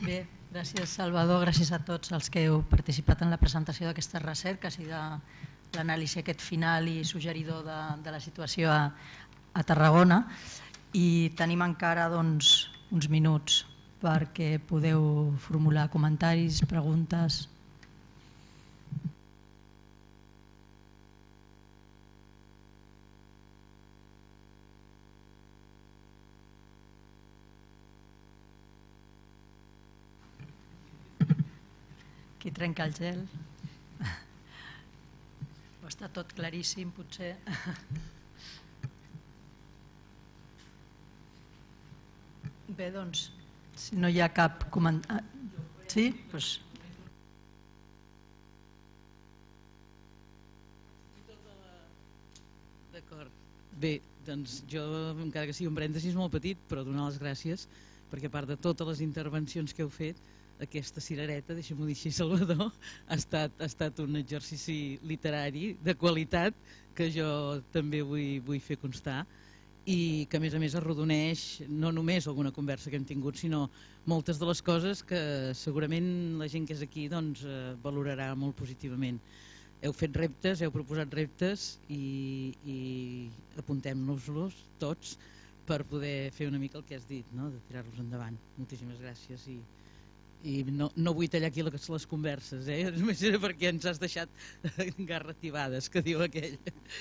Bé, gràcies Salvador, gràcies a tots els que heu participat en la presentació d'aquestes recerques i de l'anàlisi aquest final i suggeridor de la situació a Tarragona. I tenim encara uns minuts perquè podeu formular comentaris, preguntes. Qui trenca el gel? O està tot claríssim, potser? Bé, doncs, si no hi ha cap comentari... Sí? Doncs... D'acord. Bé, doncs jo, encara que sigui un parèntesis molt petit, però donar les gràcies, perquè a part de totes les intervencions que heu fet, aquesta cirereta, deixa'm-ho dir així, Salvador, ha estat un exercici literari de qualitat que jo també vull fer constar i que a més arrodoneix no només alguna conversa que hem tingut, sinó moltes de les coses que segurament la gent que és aquí valorarà molt positivament. Heu fet reptes, heu proposat reptes i apuntem-nos-los tots per poder fer una mica el que has dit, no? De tirar-los endavant. Moltíssimes gràcies i no vull tallar aquí les converses, només era perquè ens has deixat garratibades, que diu aquell.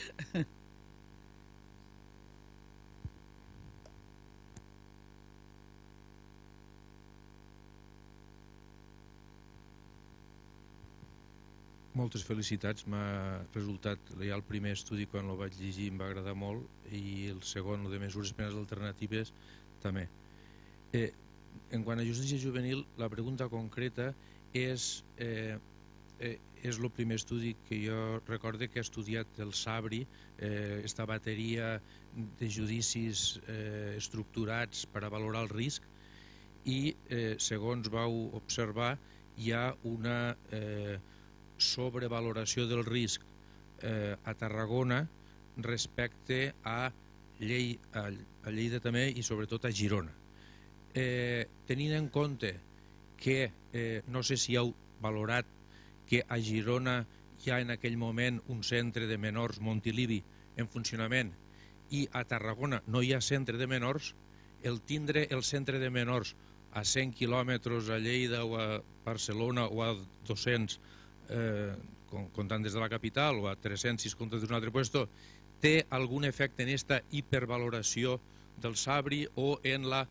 Moltes felicitats, m'ha resultat ja el primer estudi quan el vaig llegir em va agradar molt i el segon, el de mesures penals alternatives, també. En quant a justícia juvenil, la pregunta concreta és el primer estudi que jo recorde que ha estudiat el Sabri, esta bateria de judicis estructurats per a valorar el risc i, segons vau observar, hi ha una sobrevaloració del risc a Tarragona respecte a Lleida també i sobretot a Girona. Tenint en compte que no sé si heu valorat que a Girona hi ha en aquell moment un centre de menors Montilivi en funcionament i a Tarragona no hi ha centre de menors, el tindre el centre de menors a 100 quilòmetres a Lleida o a Barcelona o a 200 comptant des de la capital o a 300 si es compta des d'un altre puesto, té algun efecte en aquesta hipervaloració del Sabri o en la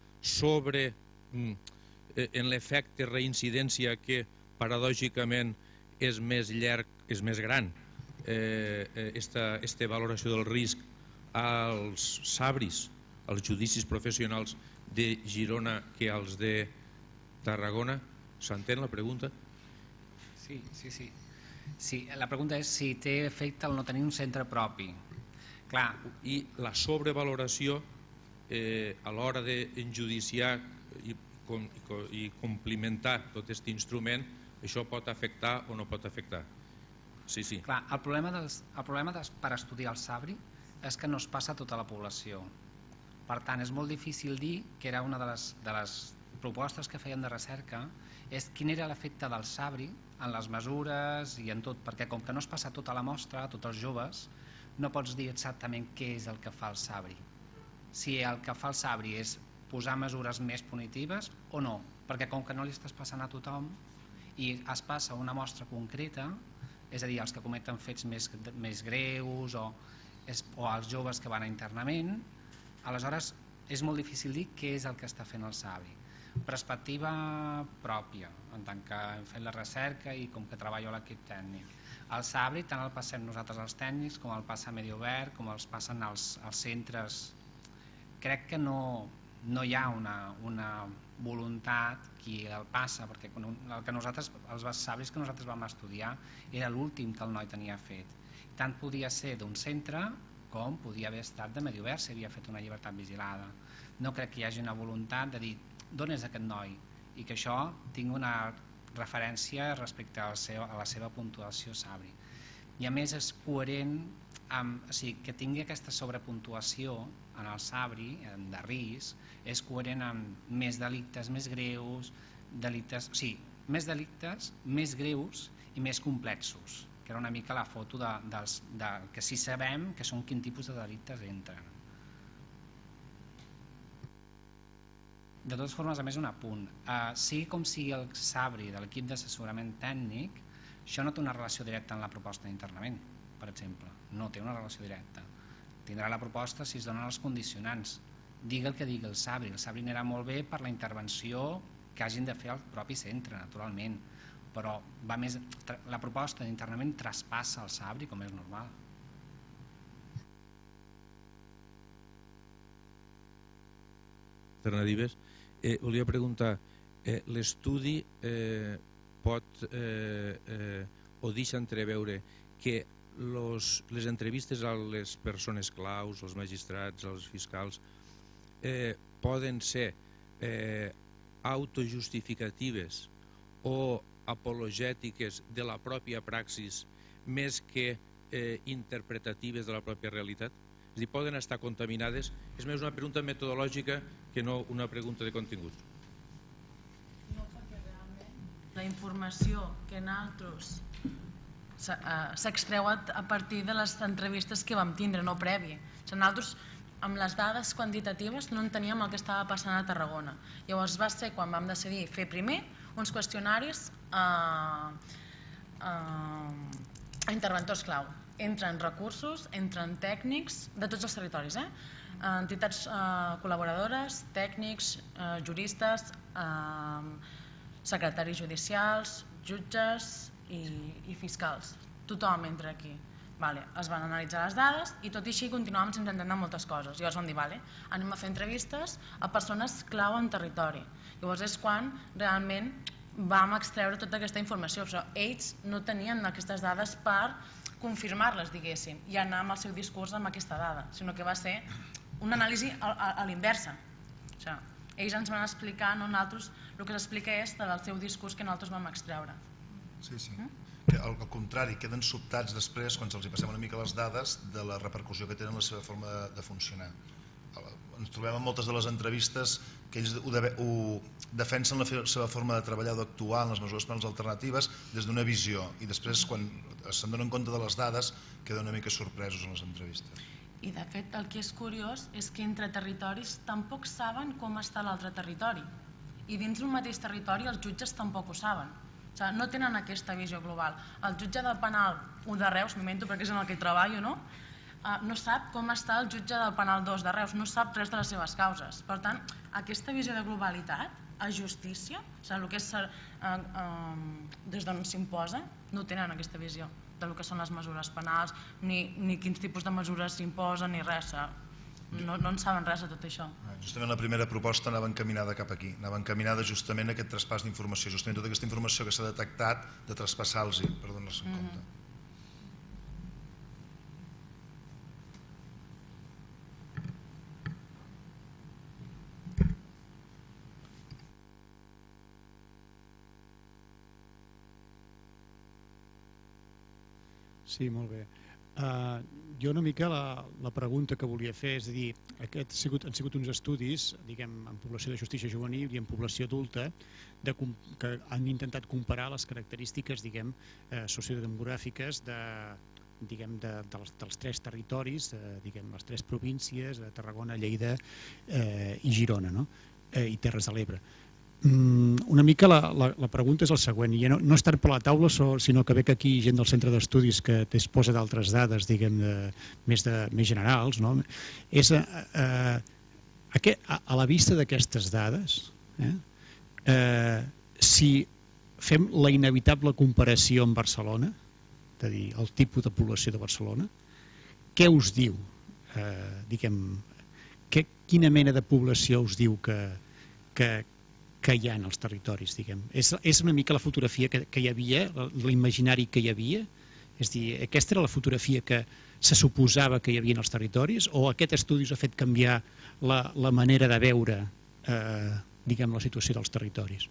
en l'efecte reincidència que paradògicament és més llarg, és més gran aquesta valoració del risc als Sabris, als judicis professionals de Girona que als de Tarragona? S'entén la pregunta? Sí, la pregunta és si té efecte el no tenir un centre propi. Clar. I la sobrevaloració a l'hora d'enjudiciar i complimentar tot aquest instrument, això pot afectar o no pot afectar? Sí. Clar, el problema per estudiar el Sabri és que no es passa a tota la població. Per tant, és molt difícil dir, que era una de les propostes que feien de recerca, és quin era l'efecte del Sabri en les mesures i en tot, perquè com que no es passa tota la mostra, a tots els joves, no pots dir exactament què és el que fa el Sabri. Si el que fa el Sabri és posar mesures més punitives o no, perquè com que no li estàs passant a tothom i es passa una mostra concreta, és a dir, els que cometen fets més greus o els joves que van a internament, aleshores és molt difícil dir què és el que està fent el Sabri. Perspectiva pròpia, en tant que hem fet la recerca i com que treballo a l'equip tècnic. El Sabri tant el passem nosaltres els tècnics com el passa Medi Obert, com els passen els centres. Crec que no hi ha una voluntat qui el passa, perquè els Sabris que nosaltres vam estudiar era l'últim que el noi tenia fet. Tant podia ser d'un centre com podia haver estat de Medi Obert si havia fet una llibertat vigilada. No crec que hi hagi una voluntat de dir d'on és aquest noi i que això tingui una referència respecte a la seva puntuació Sabri. I a més és coherent que tingui aquesta sobrepuntuació en el Sabri de risc, és coherent amb més delictes més greus, delictes, o sigui, més delictes, més greus i més complexos, que era una mica la foto que sí sabem que són quin tipus de delictes entren. De totes formes, a més, un apunt. Sigui com sigui el SABRI de l'equip d'assessorament tècnic, això no té una relació directa amb la proposta d'internament, per exemple. No té una relació directa. Tindrà la proposta si es donen els condicionants. Digue el que digui el SABRI anirà molt bé per la intervenció que hagin de fer al propi centre, naturalment, però va més, la proposta d'internament traspassa el SABRI, com és normal. Alternatives. Volia preguntar, l'estudi pot o deixa entreveure que les entrevistes a les persones claus, als magistrats, als fiscals, poden ser autojustificatives o apologètiques de la pròpia praxis més que interpretatives de la pròpia realitat? És a dir, poden estar contaminades? És més una pregunta metodològica que no una pregunta de contingut. No, perquè realment la informació que nosaltres s'extreu a partir de les entrevistes que vam tindre, no previ. Nosaltres, amb les dades quantitatives, no enteníem el que estava passant a Tarragona. Llavors va ser quan vam decidir fer primer uns qüestionaris a interventors clau. Entren recursos, entren tècnics de tots els territoris, entitats col·laboradores, tècnics, juristes, secretaris judicials, jutges i fiscals. Tothom entra aquí. Es van analitzar les dades i tot i així continuàvem sense entendre moltes coses. Llavors vam dir, anem a fer entrevistes a persones clau en territori. Llavors és quan realment vam extreure tota aquesta informació. Però ells no tenien aquestes dades per confirmar-les, diguéssim, i anar amb el seu discurs amb aquesta dada, sinó que va ser una anàlisi a l'inversa. Ells ens van explicar, no nosaltres, el que s'explica és del seu discurs que nosaltres vam extreure. Sí. Al contrari, queden sobtats després, quan se'ls passem una mica les dades, de la repercussió que tenen la seva forma de funcionar. Ens trobem en moltes de les entrevistes que ells ho defensen la seva forma de treballar o d'actuar en les mesures penals alternatives des d'una visió, i després quan se'n donen compte de les dades queden una mica sorpresos en les entrevistes. I de fet el que és curiós és que entre territoris tampoc saben com està l'altre territori, i dins d'un mateix territori els jutges tampoc ho saben. No tenen aquesta visió global. El jutge del penal 1 de Reus, m'invento perquè és en el que treballo, no sap com està el jutge del penal 2 de Reus, no sap res de les seves causes. Per tant, aquesta visió de globalitat a justícia, el que és des d'on s'imposa, no tenen aquesta visió del que són les mesures penals, ni quins tipus de mesures s'imposen, ni res. No en saben res de tot això. Justament la primera proposta anava encaminada cap aquí, anava encaminada justament a aquest traspàs d'informació, justament tota aquesta informació que s'ha detectat, de traspassar-los per donar-se en compte. Sí, molt bé. Jo una mica la pregunta que volia fer és dir, aquests han sigut uns estudis, diguem, en població de justícia juvenil i en població adulta, que han intentat comparar les característiques, diguem, sociodemogràfiques dels 3 territoris, diguem, les 3 províncies, Tarragona, Lleida i Girona, i Terres de l'Ebre. Una mica la pregunta és el següent, i no és tant per la taula, sinó que ve que aquí gent del centre d'estudis que disposa d'altres dades, diguem, més generals, és a la vista d'aquestes dades, si fem la inevitable comparació amb Barcelona, és a dir, el tipus de població de Barcelona, què us diu? Quina mena de població us diu que hi ha en els territoris, diguem? És una mica la fotografia que hi havia, l'imaginari que hi havia? És a dir, aquesta era la fotografia que se suposava que hi havia en els territoris, o aquest estudi us ha fet canviar la manera de veure, diguem, la situació dels territoris?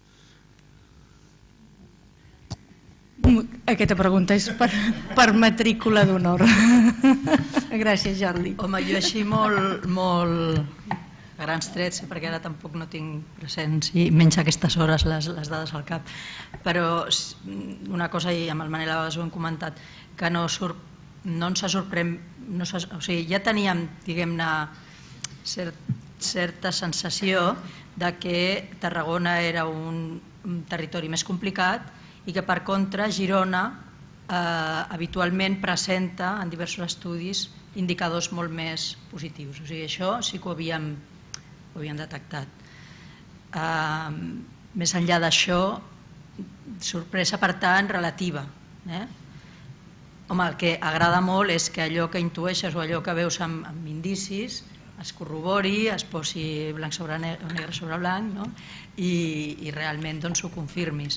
Aquesta pregunta és per matrícula d'honor. Gràcies, Jordi. Home, jo així molt a grans trets, perquè ara tampoc no tinc presents i menys a aquestes hores les dades al cap, però una cosa, i amb el Manel a vegades ho hem comentat, que no ens sorprèn, o sigui, ja teníem, diguem-ne, certa sensació de que Tarragona era un territori més complicat i que per contra Girona habitualment presenta en diversos estudis indicadors molt més positius. O sigui, això sí que ho havíem detectat. Més enllà d'això, sorpresa per tant relativa. Home, el que agrada molt és que allò que intueixes o allò que veus amb indicis es corrobori, es posi blanc sobre negre sobre blanc, no? I realment doncs, ho confirmis.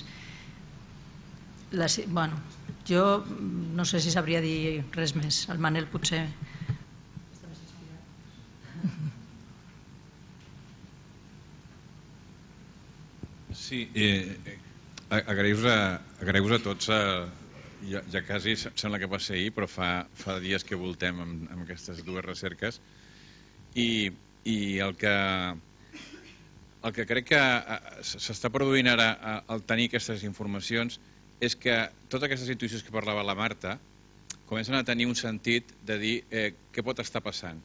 Bueno, jo no sé si sabria dir res més. El Manel potser està més inspirat. Sí, agrair-vos a tots. Ja quasi sembla que va ser ahir, però fa dies que voltem amb aquestes dues recerques. I el que crec que s'està produint ara al tenir aquestes informacions és que totes aquestes intuïcions que parlava la Marta comencen a tenir un sentit de dir què pot estar passant.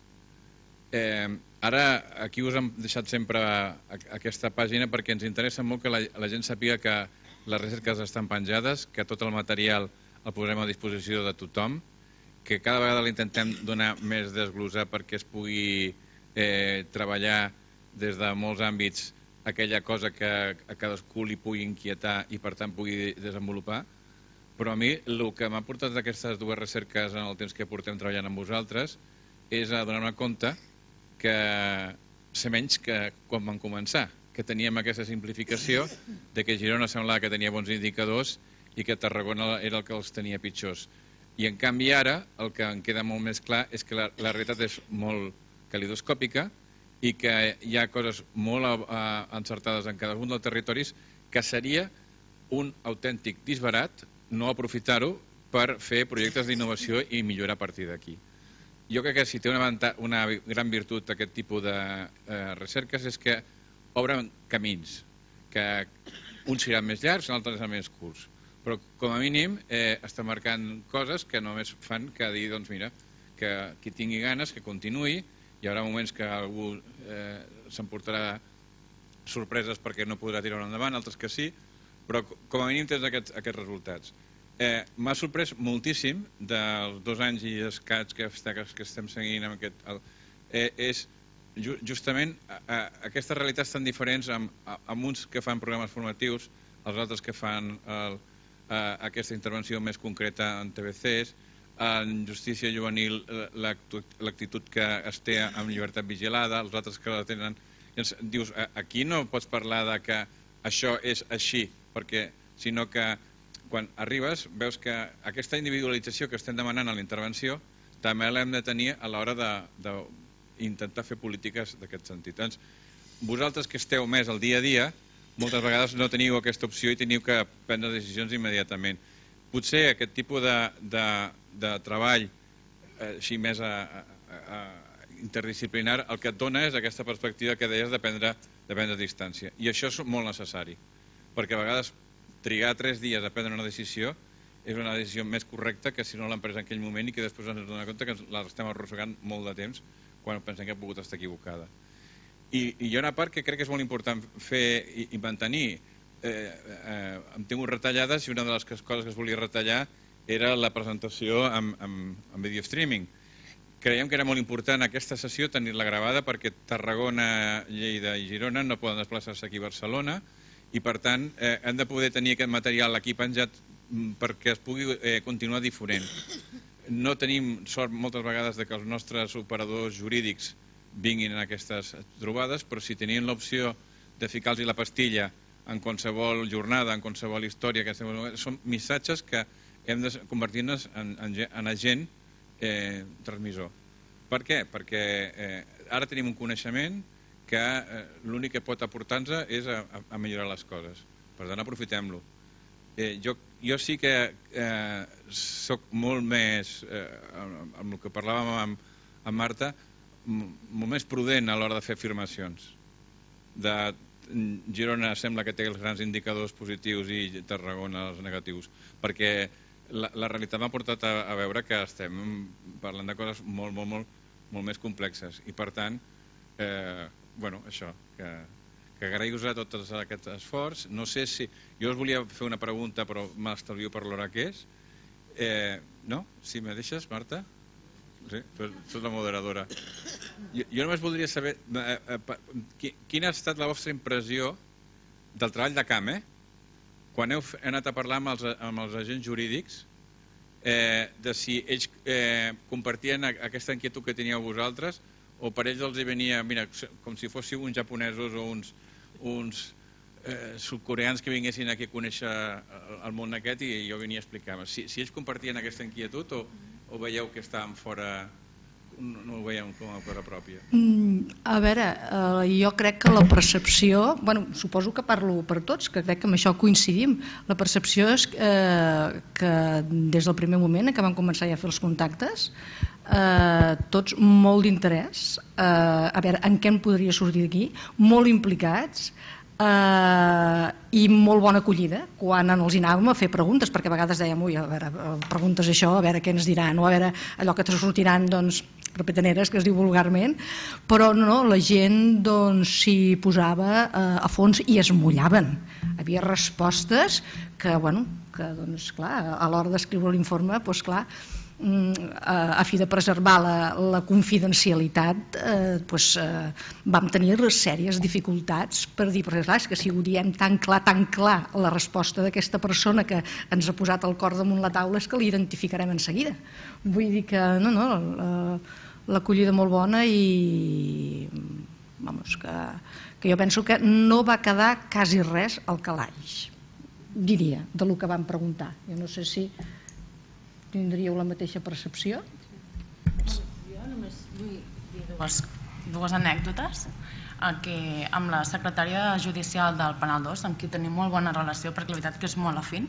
Ara aquí us hem deixat sempre aquesta pàgina perquè ens interessa molt que la gent sàpiga que les recerques estan penjades, que tot el material el posem a disposició de tothom, que cada vegada l'intentem donar més desglossar perquè es pugui treballar des de molts àmbits aquella cosa que a cadascú li pugui inquietar i per tant pugui desenvolupar, però a mi el que m'ha portat aquestes dues recerques en el temps que portem treballant amb vosaltres és a donar-me compte que ser menys que quan vam començar, que teníem aquesta simplificació de que Girona semblava que tenia bons indicadors i que Tarragona era el que els tenia pitjors. I en canvi ara el que em queda molt més clar és que la realitat és molt calidoscòpica i que hi ha coses molt encertades en cadascun dels territoris que seria un autèntic disbarat no aprofitar-ho per fer projectes d'innovació i millorar a partir d'aquí. Jo crec que si té una gran virtut aquest tipus de recerques és que obren camins, que uns seran més llargs i altres seran més curts, però com a mínim està marcant coses que només fan que dir, doncs mira, que qui tingui ganes que continuï. Hi haurà moments que algú s'emportarà sorpreses perquè no podrà tirar endavant, altres que sí, però com a mínim tens aquests resultats. M'ha sorprès moltíssim dels 2 anys i escaig que estem seguint amb aquest... És justament aquestes realitats tan diferents amb uns que fan programes formatius, els altres que fan aquesta intervenció més concreta en TVCs, en justícia juvenil l'actitud que es té amb llibertat vigilada, els altres que la tenen... Dius, aquí no pots parlar de que això és així, perquè sinó que quan arribes veus que aquesta individualització que estem demanant a la intervenció també l'hem de tenir a l'hora d'intentar fer polítiques d'aquest sentit. Doncs, vosaltres que esteu més al dia a dia, moltes vegades no teniu aquesta opció i teniu que prendre decisions immediatament. Potser aquest tipus de treball així més interdisciplinar el que et dona és aquesta perspectiva que deies de prendre distància. I això és molt necessari, perquè a vegades trigar 3 dies a prendre una decisió és una decisió més correcta que si no l'hem pres en aquell moment i que després ens donem compte que l'estem arrossegant molt de temps quan pensem que ha pogut estar equivocada. I hi ha una part que crec que és molt important fer i mantenir. Hem tingut retallades i una de les coses que es volia retallar era la presentació en video streaming. Creiem que era molt important aquesta sessió tenir-la gravada perquè Tarragona, Lleida i Girona no poden desplaçar-se aquí a Barcelona i per tant hem de poder tenir aquest material aquí penjat perquè es pugui continuar difonent. No tenim sort moltes vegades que els nostres operadors jurídics vinguin en aquestes trobades, però si tenien l'opció de ficar-los la pastilla en qualsevol jornada, en qualsevol història, són missatges que hem de convertir-nos en agent transmissor. Per què? Perquè ara tenim un coneixement que l'únic que pot aportar-nos és a millorar les coses. Per tant, aprofitem-lo. Jo sí que soc molt més, amb el que parlàvem amb Marta, molt més prudent a l'hora de fer afirmacions. Girona sembla que té els grans indicadors positius i Tarragona els negatius, perquè la realitat m'ha portat a veure que estem parlant de coses molt més complexes i per tant, això, que agraïu-vos a tots aquest esforç. No sé si... Jo us volia fer una pregunta, però m'estalvio per l'hora que és. No? Si me deixes, Marta? Sí, tu ets la moderadora. Jo només voldria saber quina ha estat la vostra impressió del treball de camp, quan heu anat a parlar amb els agents jurídics, de si ells compartien aquesta inquietud que teníeu vosaltres o per ells els hi venia, mira, com si fóssiu uns japonesos o uns sudcoreans que vinguessin aquí a conèixer el món aquest i jo venia a explicar-me. Si ells compartien aquesta inquietud o veieu que estaven fora, no ho veiem com a cosa pròpia? A veure, jo crec que la percepció, suposo que parlo per tots, que crec que amb això coincidim, la percepció és que des del primer moment que vam començar ja a fer els contactes, tots molt d'interès, a veure en què en podria sortir d'aquí, molt implicats, i molt bona acollida quan ens hi anàvem a fer preguntes, perquè a vegades dèiem, a veure, preguntes això, a veure què ens diran, o a veure allò que te sortiran, doncs, repetaneres, que es diu vulgarment, però no, la gent s'hi posava a fons i es mullaven. Havia respostes que, doncs, clar, a l'hora d'escriure l'informe, doncs, clar, a fi de preservar la confidencialitat, vam tenir sèries dificultats per dir, perquè clar, és que si ho diem tan clar la resposta d'aquesta persona que ens ha posat el cor damunt la taula és que l'identificarem en seguida. Vull dir que l'acollida molt bona i que jo penso que no va quedar quasi res al calaix, diria, del que vam preguntar. Jo no sé si tindríeu la mateixa percepció? Jo només vull dir dues anècdotes. Que amb la secretària judicial del Penal 2, amb qui tenim molt bona relació, perquè la veritat que és molt afín,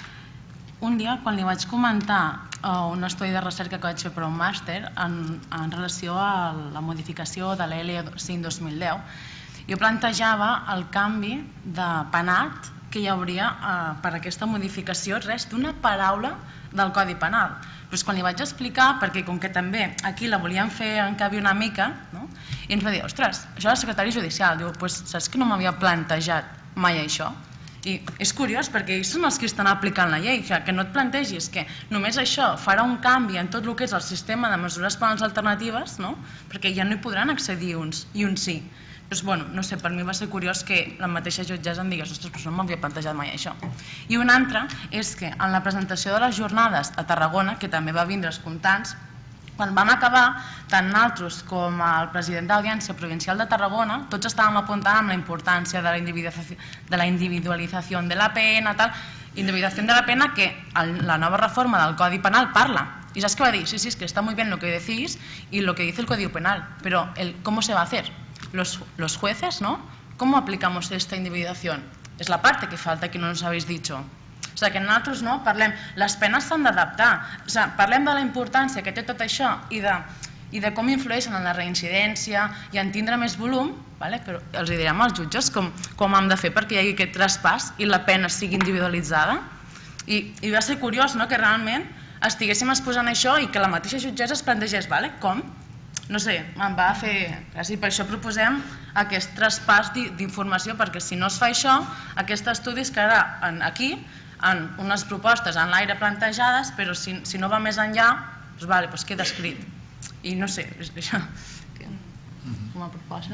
un dia quan li vaig comentar un estudi de recerca que vaig fer per un màster en relació a la modificació de la L5/2010, jo plantejava el canvi de penat que hi hauria per aquesta modificació, res d'una paraula del Codi Penal. Però quan li vaig explicar, perquè com que també aquí la volíem fer encabir una mica, i ens va dir, ostres, això és el secretari judicial, diu, saps que no m'havia plantejat mai això? I és curiós perquè ells són els que estan aplicant la llei, que no et plantegis que només això farà un canvi en tot el que és el sistema de mesures penals alternatives, perquè ja no hi podran accedir uns i uns sí. Doncs, no sé, per mi va ser curiós que la mateixa jutgessa em digués, ostres, però no m'havia plantejat mai això. I una altra és que en la presentació de les jornades a Tarragona, que també va vindre escoltants, quan vam acabar, tant nosaltres com el president d'Audiència Provincial de Tarragona, tots estàvem apuntant amb la importància de la individualització de la pena, individualització de la pena que la nova reforma del Codi Penal parla. I saps què va dir? Sí, es que está muy bien lo que decís y lo que dice el Código Penal, pero ¿cómo se va a hacer? Los jueces, ¿no? ¿Cómo aplicamos esta individuación? Es la parte que falta que no nos habéis dicho. O sigui que nosaltres parlem, les penes s'han d'adaptar, parlem de la importància que té tot això i de com influeixen en la reincidència i en tindre més volum, però els direm als jutges com hem de fer perquè hi hagi aquest traspàs i la pena sigui individualitzada. I va ser curiós que realment estiguéssim exposant això i que la mateixa jutgessa es plantegés, com? No sé, em va fer... Per això proposem aquest traspàs d'informació, perquè si no es fa això, aquest estudi es quedarà aquí, en unes propostes en l'aire plantejades, però si no va més enllà, doncs queda escrit. I no sé, és això. Com a proposta.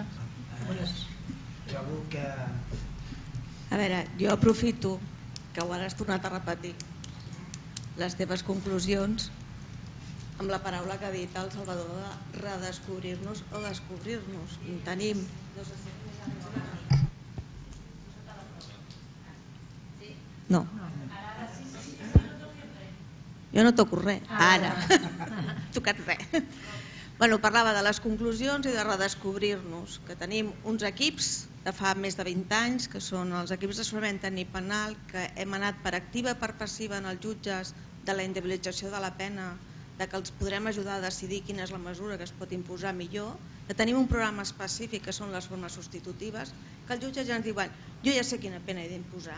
A veure, jo aprofito que ho has tornat a repetir, les teves conclusions, amb la paraula que ha dit el Salvador de redescobrir-nos o descobrir-nos. Tenim... No. Jo no toco res, ara. Tocat res. Parlava de les conclusions i de redescobrir-nos, que tenim uns equips de fa més de 20 anys, que són els equips d'assessorament tècnic penal, que hem anat per activa i per passiva en els jutges de la individualització de la pena de que els podrem ajudar a decidir quina és la mesura que es pot imposar millor, de tenir un programa específic que són les formes substitutives, que els jutges ja ens diuen jo ja sé quina pena he d'imposar,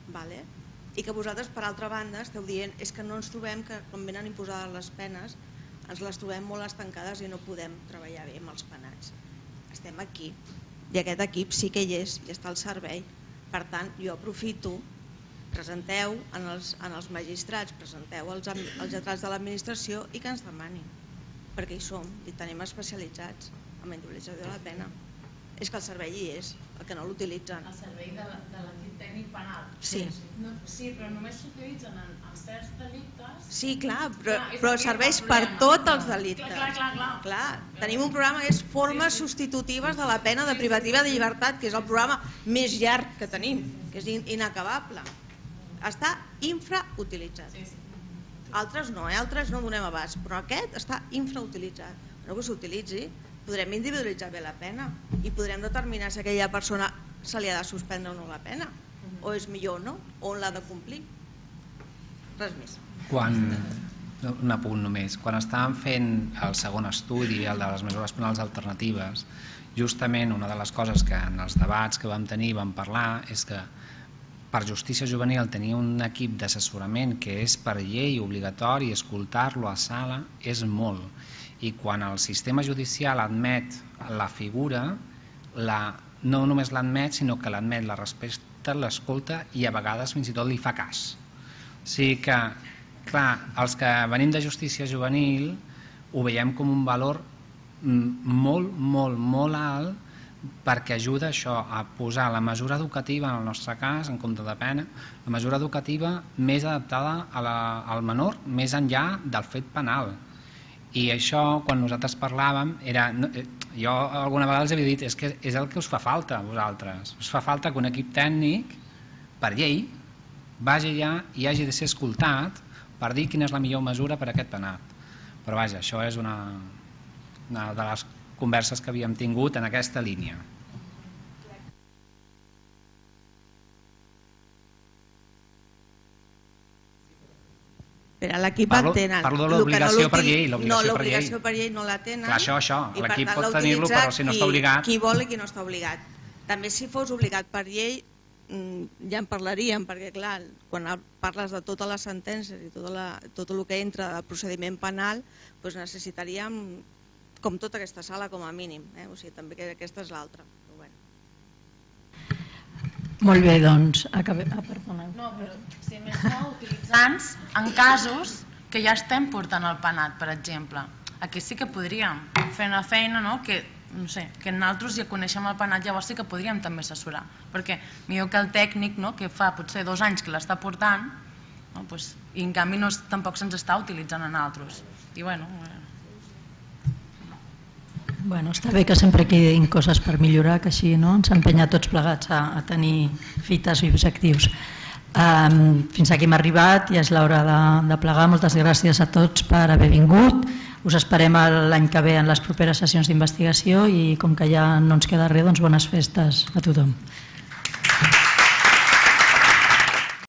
i que vosaltres per altra banda esteu dient és que no ens trobem que quan venen imposades les penes ens les trobem molt estancades i no podem treballar bé amb els penats. Estem aquí i aquest equip sí que hi és i està al servei. Per tant, jo aprofito, presenteu en els magistrats, presenteu als lletrats de l'administració i que ens demanin, perquè hi som i tenim especialitzats en la individualització de la pena. És que el servei hi és, el que no l'utilitzen. El servei de l'equip tècnic penal? Sí. Sí, però només s'utilitzen en certs delictes... Sí, clar, però serveix per tots els delictes. Clar. Tenim un programa que és formes substitutives de la pena de privativa de llibertat, que és el programa més llarg que tenim, que és inacabable. Està infrautilitzat. Altres no, altres no donem abast, però aquest està infrautilitzat. No que s'utilitzi, podrem individualitzar bé la pena i podrem determinar si aquella persona se li ha de suspendre o no la pena, o és millor o no, o on l'ha de complir. Res més. Un apunt només. Quan estàvem fent el segon estudi, el de les mesures penals alternatives, justament una de les coses que en els debats que vam tenir vam parlar és que per justícia juvenil tenir un equip d'assessorament que és per llei obligatori, escoltar-lo a sala és molt. I quan el sistema judicial admet la figura, no només l'admet, sinó que l'admet, la respecta, l'escolta i a vegades fins i tot li fa cas. O sigui que, clar, els que venim de justícia juvenil ho veiem com un valor molt, molt, molt alt perquè ajuda això a posar la mesura educativa, en el nostre cas, en compte de pena, la mesura educativa més adaptada al menor, més enllà del fet penal. I això, quan nosaltres parlàvem, jo alguna vegada els havia dit és que és el que us fa falta a vosaltres. Us fa falta que un equip tècnic, per llei, vagi allà i hagi de ser escoltat per dir quina és la millor mesura per a aquest penat. Però vaja, això és una de les converses que havíem tingut en aquesta línia. L'equip el tenen. Parlo de l'obligació per llei. No, l'obligació per llei no la tenen. Això, l'equip pot tenir-lo, però si no està obligat... Qui vol i qui no està obligat. També si fos obligat per llei ja en parlaríem, perquè clar, quan parles de totes les sentències i tot el que entra del procediment penal, necessitaríem com tota aquesta sala com a mínim. O sigui, també que aquesta és l'altra. Molt bé, doncs, acabem. Perdona. No, però si més no, utilitzants en casos que ja estem portant al penat, per exemple. Aquí sí que podríem fer una feina, no?, que nosaltres ja coneixem el penat, llavors sí que podríem també assessorar. Perquè millor que el tècnic, que fa potser 2 anys que l'està portant, i en canvi tampoc se'ns està utilitzant a nosaltres. I bueno... Està bé que sempre quedin coses per millorar, que així ens empenya tots plegats a tenir fites i objectius. Fins aquí hem arribat, ja és l'hora de plegar. Moltes gràcies a tots per haver vingut. Us esperem l'any que ve en les properes sessions d'investigació i com que ja no ens queda res, doncs bones festes a tothom.